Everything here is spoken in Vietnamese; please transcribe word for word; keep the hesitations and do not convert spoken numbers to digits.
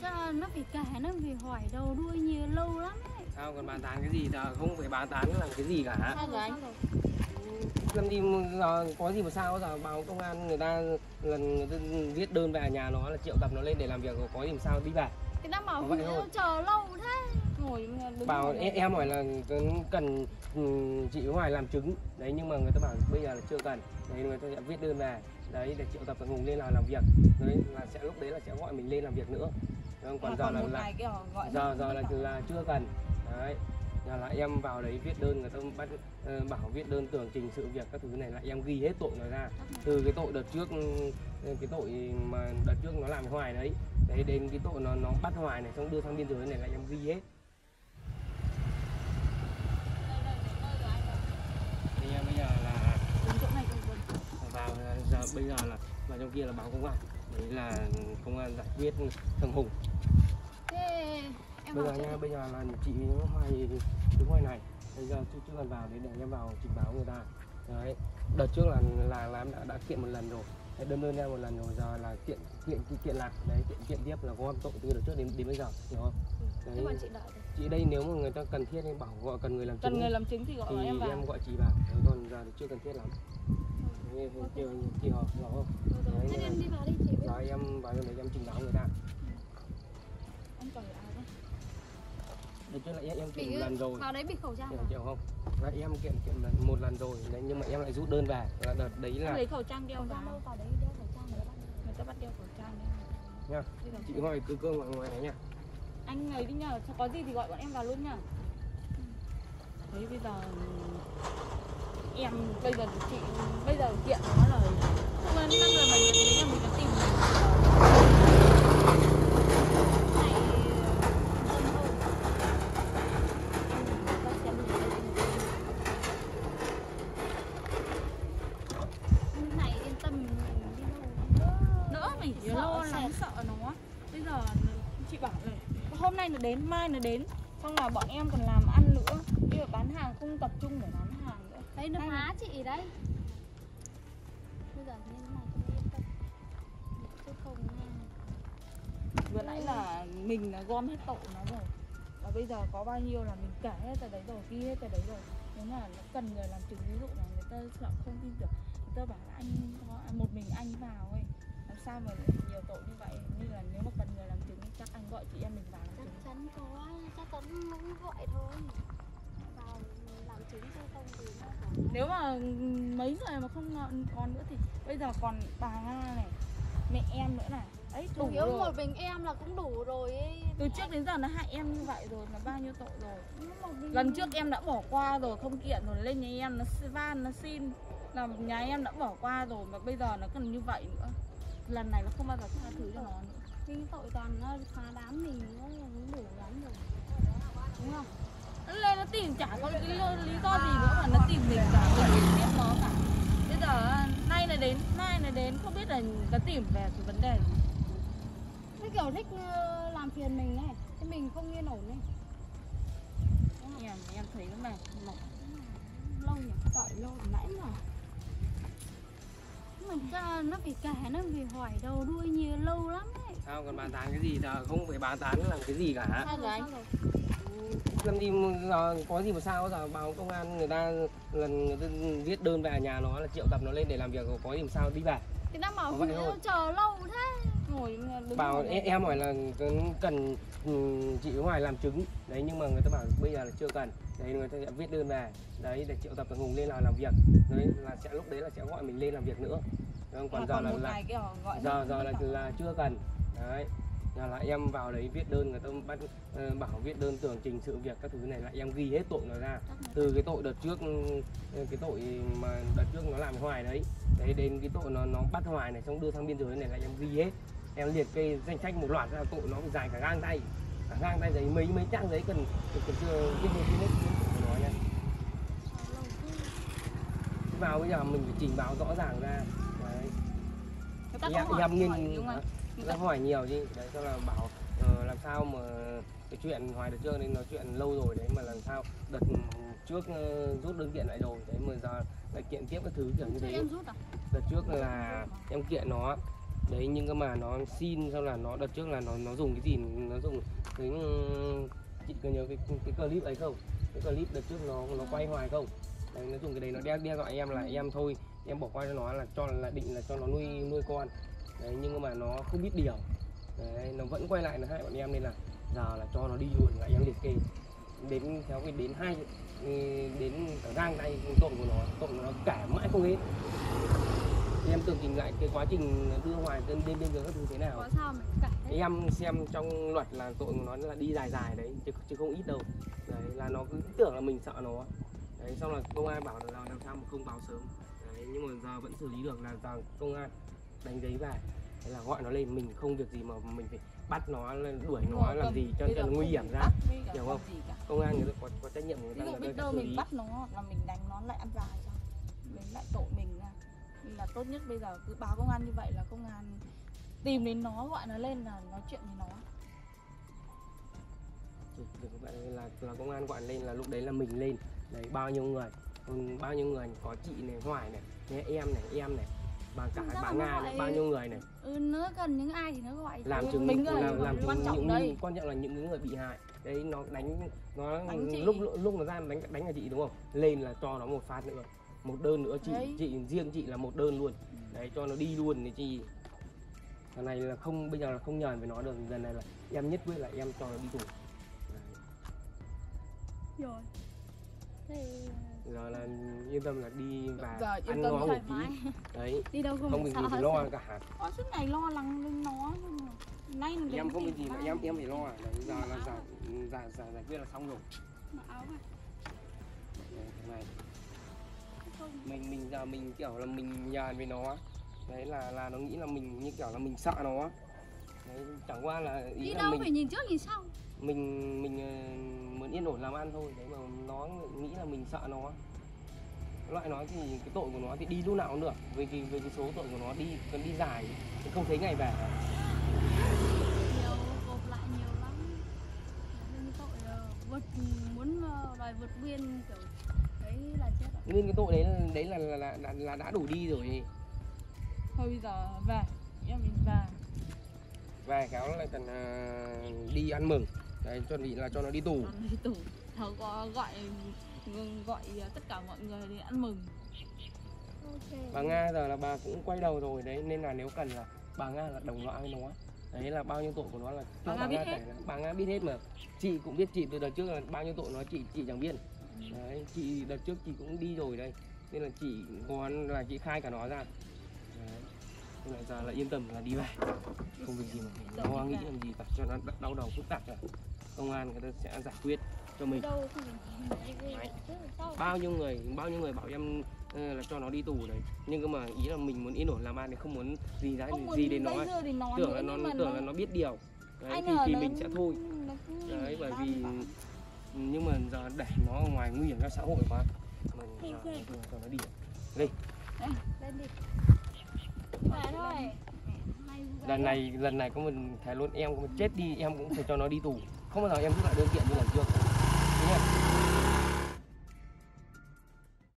ra nó phải kể, nó phải hỏi đầu đuôi nhiều lâu lắm ấy. Sao còn bàn tán cái gì, giờ không phải bàn tán làm cái gì cả. Sao rồi anh? Làm gì mà giờ có gì mà sao, giờ báo công an người ta lần người ta viết đơn về nhà nó là triệu tập nó lên để làm việc, có gì mà sao đi về. Cái đang bảo chờ lâu thế. Ngồi đứng bảo ngồi em, em hỏi là cần chị Hoài làm chứng đấy, nhưng mà người ta bảo bây giờ là chưa cần, đấy người ta sẽ viết đơn về đấy để triệu tập thằng Hùng lên là làm việc, đấy là sẽ lúc đấy là sẽ gọi mình lên làm việc nữa. Đúng không? Còn à, giờ còn là, là giờ giờ là, là chưa cần đấy. Giờ là em vào đấy viết đơn, người ta bắt uh, bảo viết đơn tường trình sự việc các thứ này là em ghi hết tội nó ra, từ cái tội đợt trước, cái tội mà đợt trước nó làm Hoài đấy, đấy đến cái tội nó nó bắt Hoài này xong đưa sang biên giới này là em ghi hết. Thì bây giờ là vào giờ bây giờ là vào trong kia là báo công an, đấy là công an giải quyết thằng Hùng. Thế em bây giờ nha, bây giờ là chị Hoài đứng ngoài này, bây giờ chưa chưa cần vào để để em vào trình báo người ta. Đấy, đợt trước là là, là em đã, đã kiện một lần rồi, đơn đơn ra một lần rồi, giờ là kiện kiện kiện lại đấy, kiện kiện tiếp là có tội từ đợt trước đến đến bây giờ, hiểu không? Đấy, chị đợi chị đây nếu mà người ta cần thiết thì bảo gọi cần người làm chứng, cần người làm chứng thì gọi thì em vào, em gọi chị vào. Đấy, còn giờ thì chưa cần thiết lắm. Đấy, kêu chị họ rõ không? Đấy, thế em đi vào đi chị. Rồi em vào trong đấy em trình báo người ta. Anh cởi áo đấy. Đợt trước là em, em kiện một lần rồi. Vào đấy bị khẩu trang. Chịu không? Là em kiện kiện lần một lần rồi, đấy, nhưng mà em lại rút đơn về. Là đợt đấy là em lấy khẩu trang đeo vào. Vào đấy đeo khẩu trang người ta bắt người ta bắt đeo khẩu trang đấy. Nha. Chị hỏi cứ cơ ngoài ngoài này nha. Anh ấy đi nhờ, có gì thì gọi bọn em vào luôn nhá. Đấy bây giờ em bây giờ chị bây giờ kiện nó là năm rồi mà nếu nhà mình có tìm này yên tâm đi đỡ mình lo lắng sợ nó. Bây giờ chị bảo này hôm nay nó đến mai nó đến xong là bọn em còn làm ăn nữa, bây giờ bán hàng không tập trung để bán hàng nữa. Đấy nó phá chị đấy. Bây giờ như thế này không yên tâm chứ không. Vừa nãy là mình là gom hết tội nó rồi, và bây giờ có bao nhiêu là mình kể hết từ đấy rồi, ghi hết từ đấy rồi. Nếu mà nó cần người làm chứng, ví dụ là người ta sợ không tin tưởng, người ta bảo là anh một mình anh vào ấy, làm sao mà nhiều tội như vậy. Như là nếu mà cần người làm chứng chắc anh gọi chị em mình vào làm chứng. Chắc chắn có, chắc chắn cũng gọi thôi. Vào làm chứng chứ không thì nó phải... Nếu mà mấy người mà không còn nữa thì bây giờ còn bà Nga này, mẹ em nữa này. Đấy, đủ yếu rồi. Một mình em là cũng đủ rồi ấy. Từ trước đến giờ nó hại em như vậy rồi, là bao nhiêu tội rồi. Lần trước em đã bỏ qua rồi, không kiện rồi, lên nhà em nó van, nó xin là nhà em đã bỏ qua rồi, mà bây giờ nó còn như vậy nữa. Lần này nó không bao giờ tha thứ cho nó nữa. Nhưng tội toàn nó phá đám mình nó cũng đủ lắm rồi, đúng không? Nó lên nó tìm chả có lý, lý do gì nữa mà nó tìm mình cả, mình biết nó cả. Bây giờ nay là đến, mai là đến, không biết là nó tìm về cái vấn đề gì. Cái kiểu thích làm phiền mình này, thế mình không yên ổn này. Em, em thấy nó mệt, mệt lâu nhỉ, gọi lâu nãy rồi. Mình ra nó phải kể, nó phải hỏi đầu đuôi nhiều lâu lắm ấy. Sao còn bàn tán cái gì, giờ không phải bàn tán làm cái gì cả. Sao rồi anh? Làm gì mà giờ có gì mà sao, giờ báo công an người ta lần người ta viết đơn về nhà nó là triệu tập nó lên để làm việc, có gì mà sao đi về. Cái đang bảo chờ lâu thế. Ngồi đứng bảo ngồi em, em hỏi là cần chị Hoài làm chứng đấy, nhưng mà người ta bảo bây giờ là chưa cần, đấy người ta sẽ viết đơn về đấy để triệu tập thằng Hùng lên là làm việc, đấy là sẽ lúc đấy là sẽ gọi mình lên làm việc nữa. Đúng không? Còn à, giờ còn là, là giờ giờ là, là chưa cần đấy. Giờ là em vào đấy viết đơn, người ta bắt uh, bảo viết đơn tường trình sự việc các thứ này là em ghi hết tội nó ra, từ cái tội đợt trước, cái tội mà đợt trước nó làm Hoài đấy, đấy đến cái tội nó nó bắt Hoài này xong đưa sang biên giới này là em ghi hết. Em liệt kê danh sách một loạt ra tội nó dài cả gang tay, cả gang tay giấy, mấy mấy trang giấy cần cần chưa viết hết viết hết của nó nha. Vào bây giờ mình phải trình báo rõ ràng ra đấy. Em, em nghiên nó hỏi nhiều chứ đấy, cho là bảo uh, làm sao mà cái chuyện Hoài đợt trước nên nói chuyện lâu rồi đấy, mà làm sao đợt trước uh, rút đơn kiện lại rồi đấy, mà giờ lại kiện tiếp các thứ kiểu như thế. Đợt trước là em kiện nó đấy, nhưng cơ mà nó xin xong là nó đợt trước là nó nó dùng cái gì, nó dùng cái, chị có nhớ cái cái clip ấy không, cái clip đợt trước nó nó quay hoài không, đấy, nó dùng cái đấy nó đe đe dọa em là em thôi em bỏ qua cho nó, là cho là định là cho nó nuôi nuôi con đấy, nhưng mà nó không biết điều đấy, nó vẫn quay lại nó hại bọn em, nên là giờ là cho nó đi luôn, là em liệt kê đến theo cái đến hai đến gang tay tội của nó, tội của nó cả mãi không hết. Em tường trình lại cái quá trình đưa Hoài lên lên biên giới các thứ thế nào. Có sao mà cả thế? Em xem trong luật là tội của nó là đi dài dài đấy, chứ, chứ không ít đâu. Đấy là nó cứ tưởng là mình sợ nó. Đấy, xong là công an bảo là làm sao mà không báo sớm. Đấy, nhưng mà giờ vẫn xử lý được, là giờ công an đánh giấy về. Đấy là gọi nó lên, mình không việc gì mà mình phải bắt nó lên, đuổi nó làm gì cho cho nó nguy hiểm ra. Hiểu không? Công an người ta có, có trách nhiệm người ta, ví dụ biết đâu mình bắt nó là mình đánh nó lại ăn dài cho mình lại tội mình ra. Nên là tốt nhất bây giờ cứ báo công an như vậy là công an tìm đến nó, gọi nó lên là nói chuyện với nó. Là, là công an gọi lên là lúc đấy là mình lên. Đấy, bao nhiêu người, bao nhiêu người, có chị này, Hoài này, em này, em này, bà cả bà Nga này, bao nhiêu người này. Ừ, nó cần những ai thì nó gọi. Làm chứng, mình làm, làm, làm chứng quan trọng những, đây. Quan trọng là những người bị hại. Đấy, nó đánh, nó đánh lúc lúc nó ra đánh đánh là chị đúng không? Lên là cho nó một phát nữa, một đơn nữa, chị đấy. Chị riêng chị là một đơn luôn. Đấy, cho nó đi luôn thì chị. Lần này là không, bây giờ là không nhờn với nó được, lần này là em nhất quyết là em cho nó đi tù. Rồi. Thế... giờ là yên tâm là đi và giờ ăn ngon một tí. Đấy, đi đâu không, không việc gì phải lo cả. Có suốt ngày lo lắng lên nó. Nay em không việc gì mà em em phải lo. Đấy, giờ là giải giải giải giải quyết là xong rồi. Mặc áo này. Này. Mình mình giờ mình kiểu là mình nhàn với nó. Đấy là là nó nghĩ là mình như kiểu là mình sợ nó. Đấy, chẳng qua là ý đi là đâu mình phải nhìn trước nhìn sau. Mình mình uh, muốn yên ổn làm ăn thôi. Đấy mà nó nghĩ là mình sợ nó. Loại nó thì cái tội của nó thì đi lúc nào cũng được. Với cái, với cái số tội của nó đi còn đi dài thì không thấy ngày về. Nhiều, gộp lại nhiều lắm. Nên cái tội vượt, muốn đòi vượt biên kiểu đấy là chết rồi. Nên cái tội đấy là, đấy là, là, là, là, là đã đủ đi rồi. Thôi bây giờ về, em mình về. Về kéo lại cần uh, đi ăn mừng. Đấy, chuẩn bị là cho nó đi tù. Đi tù. Thảo có gọi gọi tất cả mọi người để ăn mừng. Okay. Bà Nga giờ là bà cũng quay đầu rồi đấy, nên là nếu cần là bà Nga là đồng loại với nó. Đấy là bao nhiêu tội của nó là bà, bà, Nga biết là, bà Nga biết hết mà. Chị cũng biết, chị từ đợt trước là bao nhiêu tội nó chị chị chẳng biết. Đấy, chị đợt trước chị cũng đi rồi đây. Nên là chị còn là chị khai cả nó ra. Đấy. Nên là giờ là yên tâm là đi về. Không việc gì mà phải lo nghĩ làm gì cả, cho nó đau đầu phức tạp cả. Công an người ta sẽ giải quyết cho mình. Đấy. Bao nhiêu người bao nhiêu người bảo em là cho nó đi tù đấy, nhưng cơ mà ý là mình muốn yên ổn làm ăn thì không muốn gì ra gì, gì đến nó, nó tưởng là nó tưởng nó... là nó biết điều đấy, thì thì nó... mình sẽ thôi đấy, bởi vì nhưng mà giờ để nó ở ngoài nguy hiểm cho xã hội quá, mình giờ cho nó đi đi thôi. lần này lần này có mình thề luôn, em có chết đi em cũng phải cho nó đi tù, không bao giờ em rút lại đơn kiện như lần trước. Đúng không?